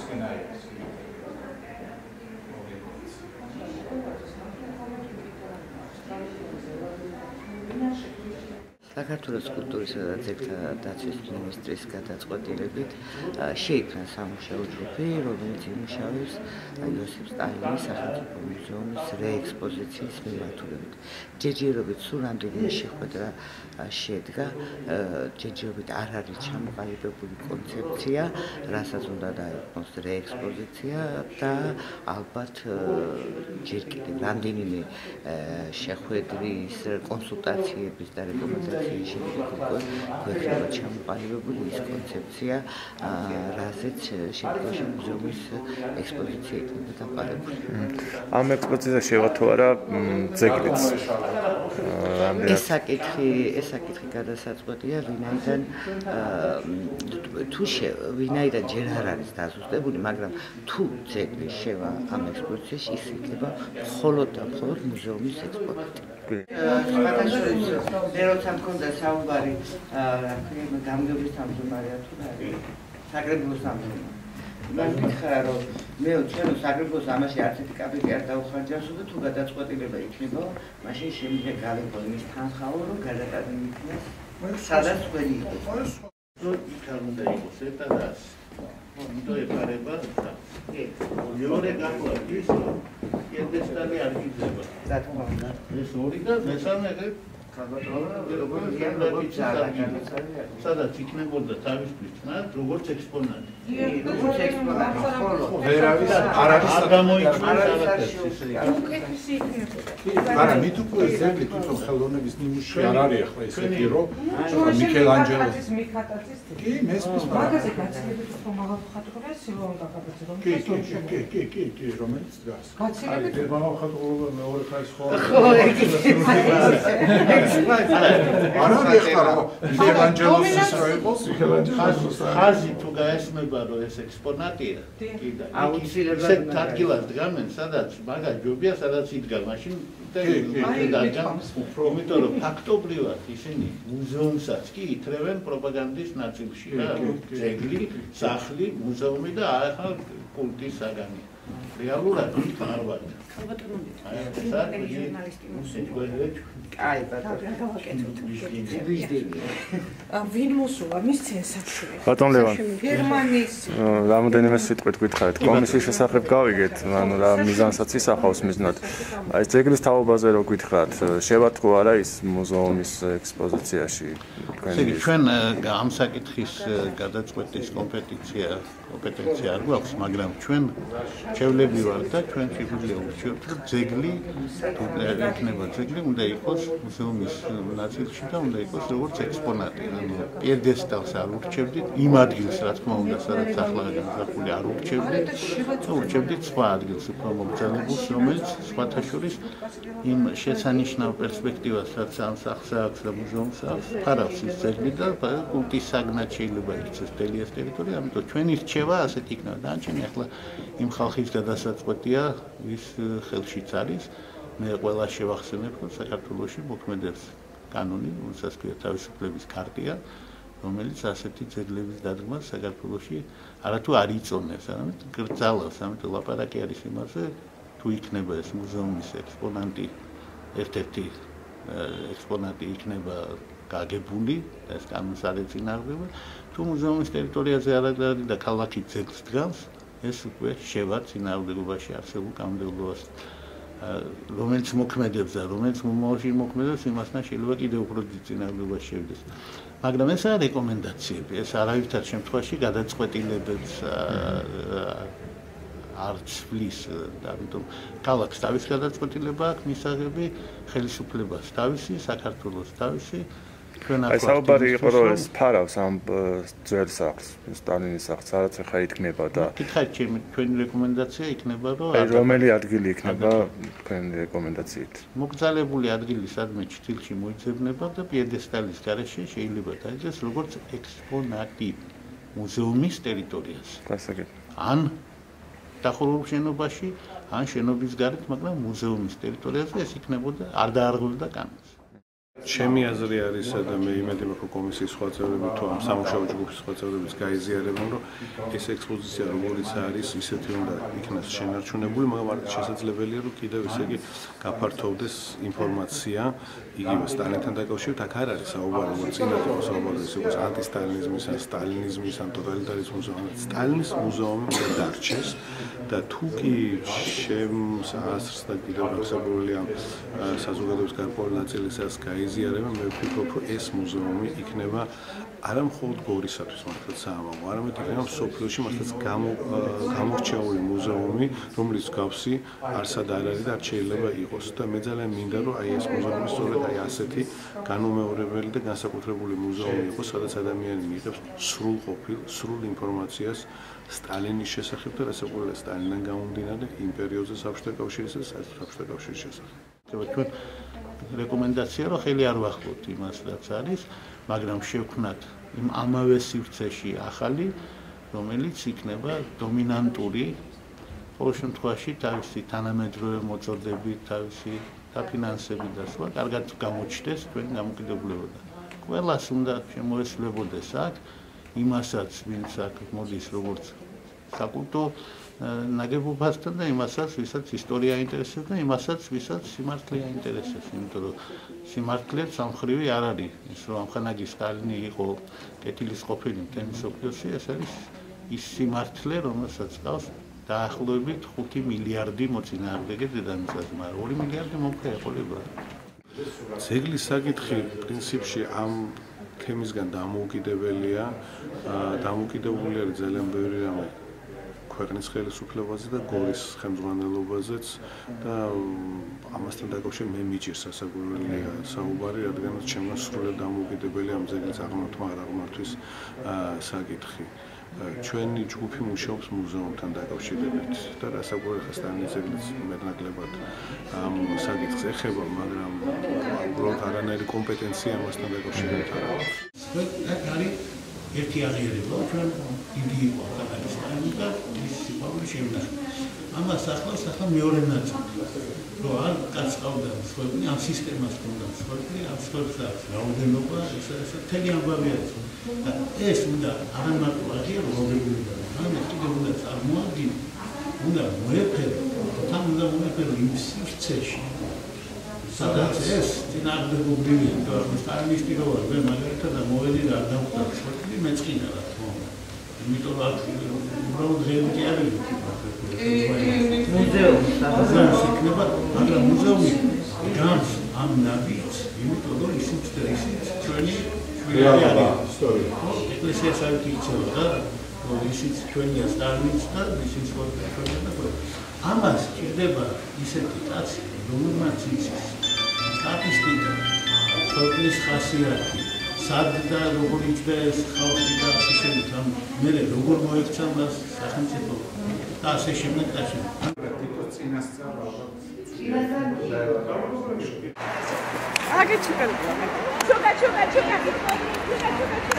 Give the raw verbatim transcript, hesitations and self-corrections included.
საქართველოს კულტურისა და ძეგლთა დაცვის მინისტრის გადაწყვეტილებით შეიქმნა სამუშაო ჯგუფი, რომელიც იმუშავებს იოსებ სტალინის სახელმწიფო მუზეუმის რეექსპოზიციის მიმართულებით. ჯერჯერობით სულ რამდენიმე შეხვედრა შედგა, ჯერჯერობით არ არის ჩამოყალიბებული კონცეფცია, რასაც უნდა დაეყრდნოს რეექსპოზიცია და ალბათ ჯერ კიდევ რამდენიმე შეხვედრის, კონსულტაციების და რეკომენდაციების გვექნება ჩამოყალიბებული ის კონცეფცია, რაზეც შემდგომში მუზეუმის ექსპოზიცია იქნება დაყალიბებული. ამ ექსპოზიციაში შევა თუ არა ძეგლიც? ეს საკითხი, ეს საკითხი გადასაწყვეტია, ვინაიდან თუ ვინაიდან ჯერ არ არის დაზუსტებული, მაგრამ თუ ძეგლი შევა ამ ექსპოზიციაში, ის იქნება მხოლოდ და მხოლოდ მუზეუმის ექსპონატი. სხვადასხვა მე როცა მქონდა საუბარი გამგეობის თავმჯდომარეა თუ არა საგრებულოს თავმჯდომარე მან მითხრა რომ მე ჩემო საგრებულოს ამაში არც ერთი კაპიტი არ დაუხარჯავსო და თუ გადაწყვეტილება იქნება მაშინ შემიძლია გავიყო იმის თანხაო რომ გადატანილი იქნას სადაც ყველი იყოს რომ იქ უნდა იყოს ერთ და ნუ ეხარება მეორე გაყვარდის ედესტანი არ გიძება რა თქმა უნდა ეს ორი და მესამე სადაც იქნებოდა თავისთვის თნად როგორც ექსპონატი როგორც ექსპონატი ვერ არის არ არის გამოიწვია უკეთესი იქნებოდა არა მით უკვე ზემლი თვითონ ხელოვნების ნიმუში არ არის ახლა ესეთი რომ მიქელანჯელოს მიხატაცის კი მესმის მაგაზე გაცილებით უფრო მაღალ ხატყურია სილვან გახატაცი რომ კი კი კი კი კი რომელიც დგას გაცილებით მაღალ ხატყურია მეორე ხაზი ხო არ არის ახლა მიქელანჯელოს რო იყოს მიქელანჯელოს ხაზი თუ გაესმება რომ ეს ექსპონატია კი და აუცილებლად ისეთ ადგილას დგამენ სადაც მაგა ჯობია სადაც იდგა მაშინ იმიტომ რომ ფაქტობრივად ისინი მუზეუმსაც კი ითრევენ პროპაგანდის ნაწილში რა ძეგლი, სახლი, მუზეუმი და ახლა კულტის საგანი რეალურად არ ვარ აი ვინ მოსულა მის ცენსაცია ბატონ ლევან გერმანიის რამოდენიმე სიტყვით გითხარით კომისიის შესახებ გავიგეთ ანუ რა მიზანსაც ისახავს მიზნად აი ძეგლის თაობაზე რო გითხარით შევა თუ არა ის მუზეუმის ექსპოზიციაში თქვენი ჩვენ ამ საკითხის გადაწყვეტის კომპეტენცია კომპეტენცია არ გვაქვს მაგრამ ჩვენ შევლები ვართ და ჩვენ შეგვიძლია ურჩიოთ რომ ძეგლი თუ იქნება ძეგლი უნდა იყოს მუზეუმის ნაწილში და უნდა იყოს როგორც ექსპონატი ანუ პიედესტალს არ ურჩევდით იმ ადგილს რა თქმა უნდა სადაც ახლა განსახული არ ურჩევდით ურჩევდით სხვა ადგილს უფრო მოგზაურებულს რომელიც სხვათა შორის იმ შესანიშნავ პერსპექტივას რაც ამ სახლს აქვს და მუზეუმს აქვს ფარავს ის ძეგლი და კულტის საგნად შეიძლება იქცეს მთელი ეს ტერიტორია ამიტომ ჩვენი რჩევა ასეთ იქნება დანარჩენი ახლა იმ ხალხის გადასაწყვეტია ვის ხელშიც არის მე ყველა შევახსენებ რომ საქართველოში მოქმედებს კანონი რომელსაც ქვია თავისუფლების ქარტია რომელიც ასეთი ძეგლების დადგმას საქართველოში არათუ არ იწონებს არამედ გრძალავს ამიტომ ლაპარაკი არის იმაზე თუ იქნება ეს მუზეუმის ექსპონატი ერთ-ერთი ექსპონატი იქნება გაგებული ეს კანონს არ ეწინააღმდება თუ მუზეუმის ტერიტორიაზე არ არის და ქალაქი ძეგლს დგამს ეს უკვე შევა წინააღმდეგობაში არსებულ კანონმდებლობას რომელიც მოქმედებს და რომელიც მომავალში მოქმედებს იმასთან შეიძლება კიდევ უფრო წინააღმდეგობაში შევიდეს მაგრამ ეს არის რეკომენდაციები ეს არავითარ შემთხვევაში გადაწყვეტილებებს არ ცვლის და ამიტომ ქალაქს თავის გადაწყვეტილება აქვს მისაღები ხელისუფლებას თავისი საქართველოს თავისი აი საუბარი იყო რომ ეს ფარავს ამ ძველ სახლს სტალინის სახლს რაც ახლა იქნება და კითხავთ ჩემი ჩვენი რეკომენდაცია იქნება რომ აი რომელი ადგილი იქნება თქვენი რეკომენდაციით მოგზალებული ადგილი სადმე ჩრდილში მოიძებნება და პიედესტალის გარეშე შეიძლება დაიძეს როგორც ექსპონატი მუზეუმის ტერიტორიაზე გასაგებია ან დახურულ შენობაში ან შენობის გარეთ მაგრამ მუზეუმის ტერიტორიაზე ეს იქნებოდა არ დაარღვევდა კანონს ჩემი აზრი არის და მე იმედი მაქვს კომისიის სხვა წევრები თუ ამ სამუშაო ჯგუფის სხვა წევრებიც გაიზიარებენ რომ ეს ექსპოზიცია როგორიც არის ისეთი უნდა იქნას შენარჩუნებული მაგრამ არ შესაძლებელია რომ კიდევ ესე იგი გაფართოვდეს ინფორმაცია იგივე სტალინთან დაკავშირებით აქ არ არის საუბარი რომ წინათ იყო საუბარი ის იყო ანტისტალინიზმის ან სტალინიზმის ან ტოტალიტარიზმის სტალინის მუზეუმი უნდა დარჩეს და თუ კი შემს ასრს და კიდევ გასაგებია საზოგადოების გარკვეული ნაწილისას გაიზიარებენ მე ვფიქრობ რომ ეს მუზეუმი იქნება არა მხოლოდ გორისათვის მართლაც საამაო არამედ იქნება სოფლიოში მართლაც გამორჩეული მუზეუმი რომლის გავსი არსად არ არის და არ შეიძლება იყოს და მე ძალიან მინდა რომ აი ეს მუზეუმი სწორედ აი ასეთი განუმეორებელი და განსაკუთრებული მუზეუმი იყოს სადაც ადამიანი მიიღებს სრულ ყოფილ სრულ ინფორმაციას სტალინის შესახებ და რასაკვირველია სტალინიდან გამომდინარე იმ პერიოდზე საბჭოთა კავშირისა და საბჭოთა კავშირის შესახებ. ჩვენ რეკომენდაცია რომ ხელი არ ვახბოთ იმას რაც არის, მაგრამ შევქმნათ იმ ამავე სივრცეში ახალი, რომელიც იქნება დომინანტური, ყოველ შემთხვევაში თავისი თანამედროვე მოწოდებით, თავისი დაფინანსებით და სხვა, კარგად გამოჩნდეს თქვენი დამოკიდებულება. ყველას უნდა შემოესწრებოდეს აქ იმასაც, ვინც აქ მოდის როგორც საკულტო ნაგებობასთან და იმასაც, ვისაც ისტორია აინტერესებს და იმასაც, ვისაც სიმართლე აინტერესებს, იმიტომ რომ სიმართლე სამხრივი არ არის. ის რომ ამხანაგი სტალინი იყო კეთილის ყოფილი მთელი მსოფლიოში, ეს არის ის სიმართლე, რომელსაც ყავს დაახლოებით ხუთი მილიარდი მოწინააღმდეგე დედამიწაზე, მაგრამ ორი მილიარდი მომხრე ეყოლება. ძეგლის საკითხი პრინციპში ამ თემისგან დამოუკიდებელია, დამოუკიდებული არის ძალიან ბევრი რამე ქვეყნის ხელისუფლებაზე და გორის ხელმძღვანელობაზეც და ამასთან დაკავშირებით მე მიჭირს სასაკვირველია საუბარი, რადგანაც ჩემო სრულად დამოუკიდებელი ამ ძეგლის აღმართვა არ აღმართვის საკითხი. ჩვენი ჯგუფი მუშაობს მუზეუმთან დაკავშირებით და რასაკვირველია სტალინის ძეგლიც მეტნაკლებად ამ საკითხს ეხება, მაგრამ უბრალოდ არანაირი კომპეტენცია ამასთან დაკავშირებით არ აქვს. აქ არის ერთი აღიარება, ჩვენ დიდი იყო კანადის სტალინის და ის სიყვარული შემნახა. ამას ახლავს ახლა მეორე ნაწილი, რომ არ გაწავდა მსხვერპლი, ამ სისტემას ჰქონდა მსხვერპლი, ამ მსხვერპლს რაოდენობა, ეს ეს მთელი ამბავი არის. და ეს უნდა არამარტო აღიარებულებია, არამედ კიდევ უნდა წარმოადგინო, უნდა მოეფერო, თან უნდა მოეფერო იმ სივრცეში. სადაც ეს წინააღმდეგობრივია, იმიტომ რომ სტალინისტი რო ვარ, მე მაგალითად მოვედი და არ დავხვდა მსხვერპლი, მეწყინა რა თქმა უნდა. იმიტომ რომ უბრალოდ დღეები კი არის მუზეუმი მუზეუმი იქნება, მაგრამ მუზეუმი განს ამ ნაბიჯს, იმიტომ რომ ისიც და ისიც ჩვენი რეალია ისტორია. ეკლესიას არ იქცევა და რომ ისიც ჩვენია სტალინის და ისიც ჩვენია და ყველა. ამას ჭირდება ისეთი კაცი, რომელმაც იცის სტატისტიკა, ქვეყნის ხასიათი, სად და როგორ იჭდა ეს ხალხი და ასე შემდეგ, ამ მე როგორ მოექცა მას სახელმწიფო და ასე შემდეგ და ასე შემდეგ. აგე ჩუკა ჩუკა ჩუკა ჩუკა ჩუკა